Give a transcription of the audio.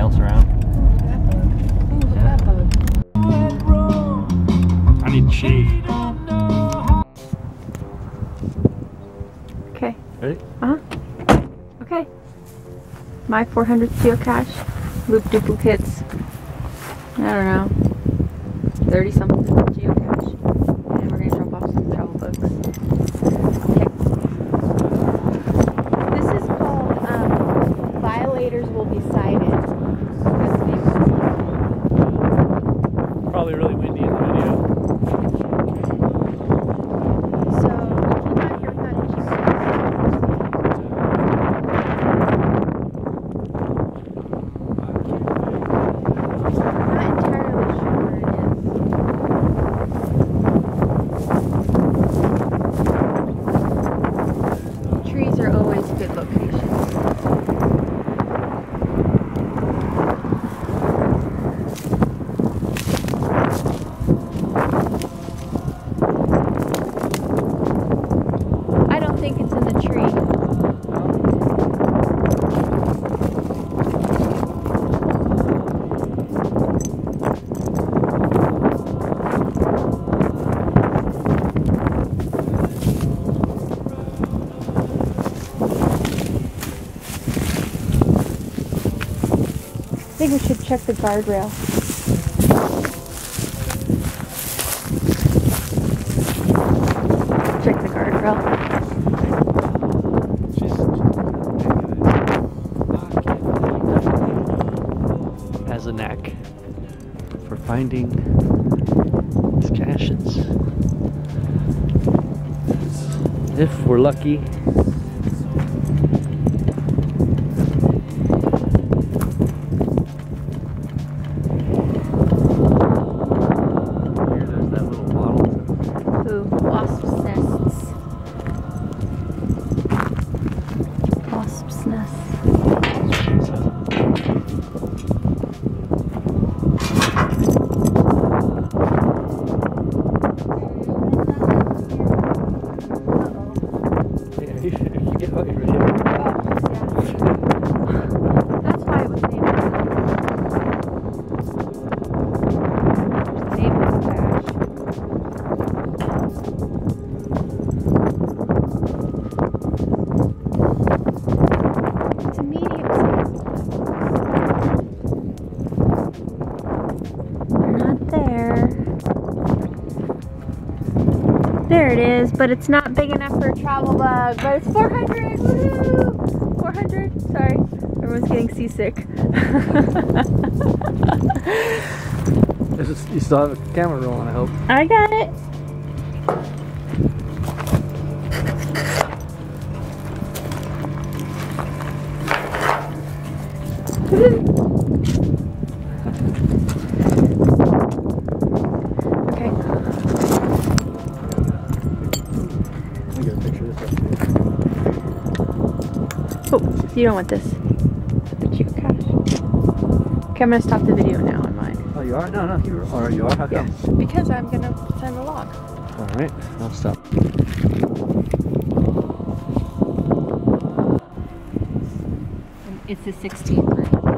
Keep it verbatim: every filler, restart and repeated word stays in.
bounce around. Look at that bug. I need shade. Okay. Ready? Uh huh. Okay. My four hundredth geocache. Loop duplicates. I don't know. thirty something geocache. And we're gonna drop off some travel books. Okay. This is called um, Violators Will Be Cited. That's the name of it. Probably really windy in the video. So we came out here, found a geocache. Not entirely sure where it is. Trees are always good locations. I don't think it's in the tree. I think we should check the guardrail. Check the guardrail. Has a knack for finding these caches. If we're lucky. Wasps' nests. Wasps' nests. Yeah, you should get what you're doing. That's why it was named. There's the name of the cache. It's a medium size. They're not there. There it is, but it's not big enough for a travel bug. But it's four hundred. Woohoo! four hundred. Sorry, everyone's getting seasick. This is, you still have a camera rolling, I hope. I got it. Okay. Let me get a picture of this. Oh, you don't want this. The geocache. Okay, I'm gonna stop the video now on mine. Oh, you are? No, no, you are. Or you are? How come? Yeah, because I'm gonna send a log. All right, I'll stop. It's the sixteenth, right?